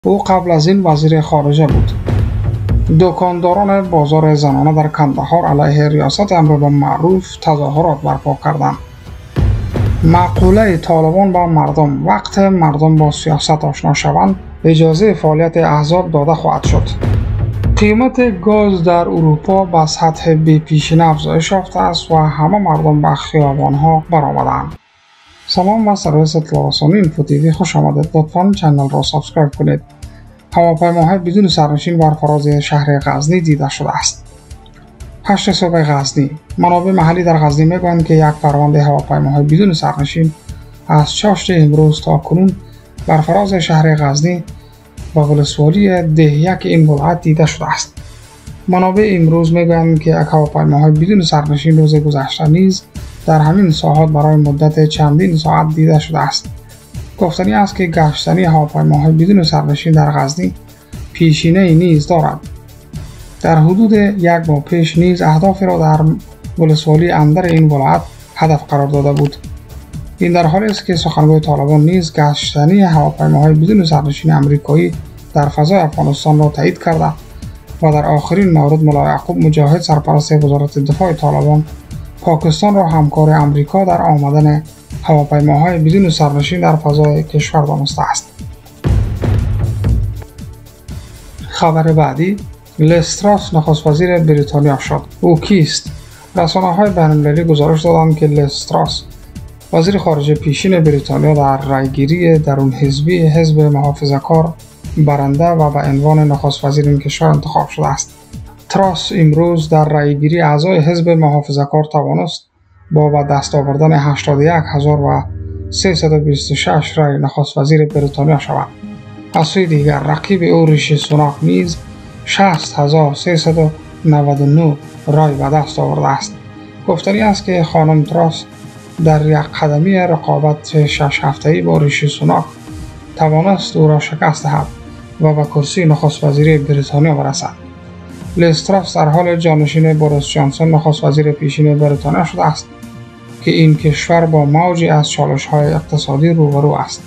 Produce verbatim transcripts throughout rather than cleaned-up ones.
او قبل از این وزیر خارجه بود. دکانداران بازار زنانه در کندهار علیه ریاست امربالمعروف تظاهرات برپا کردند. مقوله طالبان با مردم: وقت مردم با سیاست آشنا شوند اجازه فعالیت احزاب داده خواهد شد. قیمت گاز در اروپا به سطح بی‌پیشینه افزایش یافته است و همه مردم به خیابان‌ها برآمدند. سلام و سرویس اطلاع رسانی اینفو تیوی خوش آمدید. لطفاً کانال را سابسکرایب کنید. هواپیماهای بدون سرنشین بر فراز شهر غزنی دیده شده است. هشت صبح غزنی. منابع محلی در غزنی میگویند که یک پرونده هواپیماهای بدون سرنشین از چاشت امروز تا کنون بر فراز شهر غزنی و ولسوالی ده یک این ولایت دیده شده است. منابع امروز میگویند که یک هواپیماهای بدون سرنشین روز گذشته نیز در همین ساحات برای مدت چندین ساعت دیده شده است. گفتنی است که گشتنی هواپیماهای بدون سرنشین در غزنی پیشینه نیز دارد. در حدود یک ماه پیش نیز اهدافی را در ولسوالی اندر این ولایت هدف قرار داده بود. این در حالی است که سخنگوی طالبان نیز گشتنی هواپیماهای بدون سرنشین آمریکایی در فضای افغانستان را تایید کرده و در آخرین مورد ملا یعقوب مجاهد سرپرست وزارت دفاع طالبان پاکستان را همکار آمریکا در آمدن هواپیماهای بدون سرنشین در فضای کشور دانسته است. خبر بعدی: لیز تراس نخست وزیر بریتانیا شد. او کیست؟ رسانه‌های بین‌المللی گزارش دادند که لیز تراس وزیر خارجه پیشین بریتانیا در رأیگیری درون حزبی حزب محافظه‌کار برنده و به عنوان نخست وزیر این کشور انتخاب شده است. تراس امروز در رأیگیری اعضای حزب محافظه‌کار توانست با به دست آوردن هشتاد و یک هزار و سیصد و بیست و شش رأی نخست وزیر بریتانیا شود. از سوی دیگر رقیب او ریشی سوناک نیز شصت هزار و سیصد و نود و نه رأی به دست آورده است. گفتنی است که خانم تراس در یک قدمی رقابت شش هفته‌ای با ریشی سوناک توانست او را شکست دهد و به کرسی نخست وزیری بریتانیا برسد. لیز تراس در حال جانشین بوریس جانسون نخست وزیر پیشین بریتانیا شده است که این کشور با موجی از چالش‌های اقتصادی روبرو است.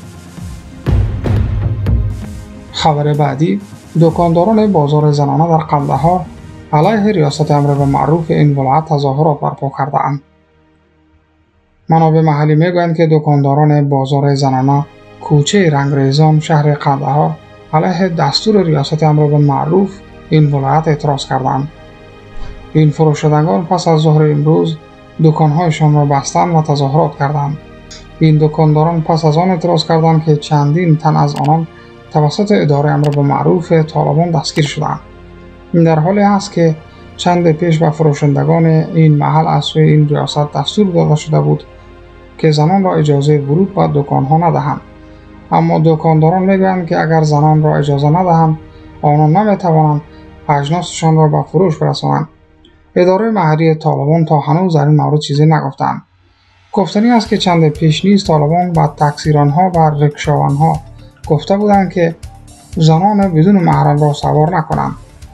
خبر بعدی: دکانداران بازار زنانه در کندهار علیه ریاست امربالمعروف این ولایت تظاهرات برپا کرده‌اند. منابع محلی میگویند که دکانداران بازار زنانه کوچه رنگریزان شهر کندهار علیه دستور ریاست امربالمعروف این ولایت اعتراض کردند. این فروشندگان پس از ظهر امروز دکان‌هایشان را بستند و تظاهرات کردند. این دکانداران پس از آن اعتراض کردند که چندین تن از آنان توسط اداره امربالمعروف طالبان دستگیر شدند. این در حالی است که چند پیش به فروشندگان این محل از سوی این ریاست دستور داده شده بود که زنان را اجازه ورود به دکان‌ها ندهند، اما دکانداران میگویند که اگر زنان را اجازه ندهند آنان نمیتوانند اجناسشان را به فروش برسانند. اداره محلی طالبان تا هنوز در این مورد چیزی نگفتند. گفتنی است که چند پیش نیز طالبان به تاکسیران‌ها و رکشاوان‌ها گفته بودند که زنان بدون محرم را سوار نکنند.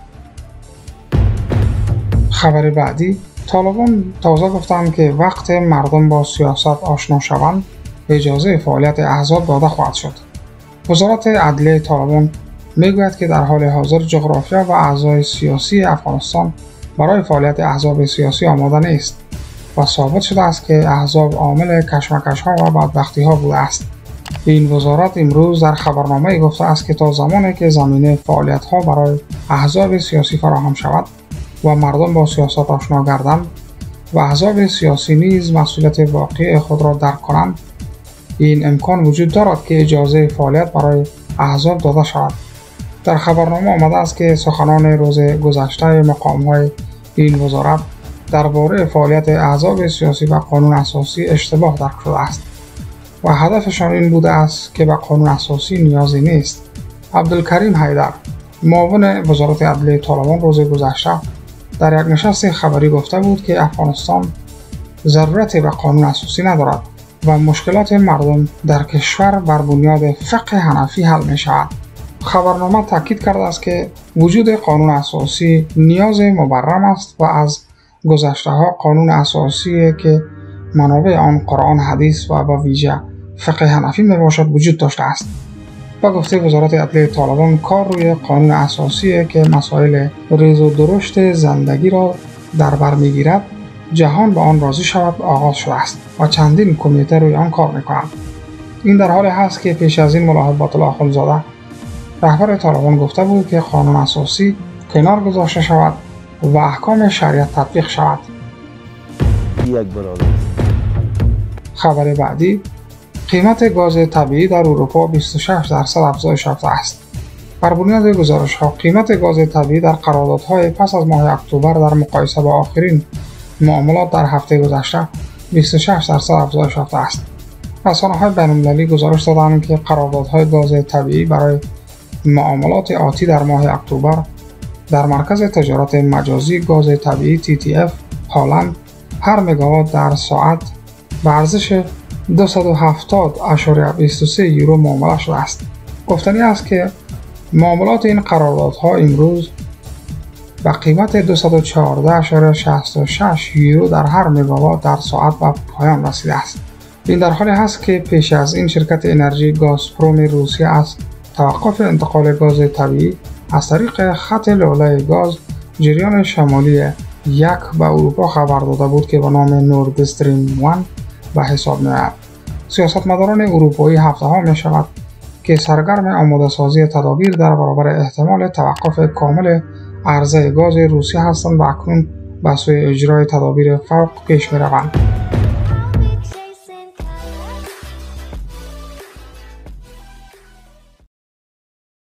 خبر بعدی: طالبان تازه گفتند که وقت مردم با سیاست آشنا شوند اجازه فعالیت احزاب داده خواهد شد. وزارت عدلیه طالبان میگوید که در حال حاضر جغرافیا و اعضای سیاسی افغانستان برای فعالیت احزاب سیاسی آماده نیست و ثابت شده است که احزاب عامل کشمکش‌ها و بدبختی‌ها بوده است. این وزارت امروز در خبرنامه گفته است که تا زمانی که زمینه فعالیت‌ها برای احزاب سیاسی فراهم شود و مردم با سیاست آشنا گردند و احزاب سیاسی نیز مسئولیت واقعی خود را درک کنند، این امکان وجود دارد که اجازه فعالیت برای احزاب داده شود. در خبرنامه آمده است که سخنان روز گذشته مقام‌های این وزارت درباره فعالیت احزاب سیاسی و قانون اساسی اشتباه درک شده است و هدفشان این بوده است که به قانون اساسی نیازی نیست. عبدالکریم حیدر، معاون وزارت عدلیه طالبان، روز گذشته در یک نشست خبری گفته بود که افغانستان ضرورتی به قانون اساسی ندارد و مشکلات مردم در کشور بر بنیاد فقه حنفی حل می شود. خبرنامه تاکید کرده است که وجود قانون اساسی نیاز مبرم است و از گذشته ها قانون اساسی که منابع آن قرآن، حدیث و با ویژه فقه حنفی می باشد وجود داشته است. با گفته وزارت عدلیه طالبان کار روی قانون اساسی که مسائل ریز و درشت زندگی را در بر میگیرد جهان به آن راضی شود آغاز شده است و چندین کمیته روی آن کار میکنند. این در حالی هست که پیش از این ملا حبت الله اخندزاده رهبر طالبان گفته بود که قانون اساسی کنار گذاشته شود و احکام شریعت تطبیق شود. خبر بعدی: قیمت گاز طبیعی در اروپا بیست و شش درصد افزایش یافته است. بر بنیاد گزارش‌ها قیمت گاز طبیعی در قراردادهای پس از ماه اکتبر در مقایسه با آخرین معاملات در هفته گذشته بیست و شش درصد افزایش یافته است. رسانه‌های بین‌المللی گزارش دادند که قراردادهای گاز طبیعی برای معاملات آتی در ماه اکتبر در مرکز تجارت مجازی گاز طبیعی تی تی اف هالند هر مگاوات در ساعت به ارزش دویست و هفتاد و بیست و سه یورو معامله شده است. گفتنی است که معاملات این قراردادها امروز به قیمت دویست و چهارده و شصت و شش یورو در هر مگاوات در ساعت به پایان رسیده است. این در حالی است که پیش از این شرکت انرژی گازپروم روسیه از توقف انتقال گاز طبیعی از طریق خط لوله گاز جریان شمالی یک به اروپا خبر داده بود که به نام نورد استریم یک به حساب می‌آید. سیاستمداران اروپایی هفته‌ها می شود که سرگرم آماده سازی تدابیر در برابر احتمال توقف کامل عرضه گاز روسیه هستند و اکنون به سوی اجرای تدابیر فوق پیش می روند.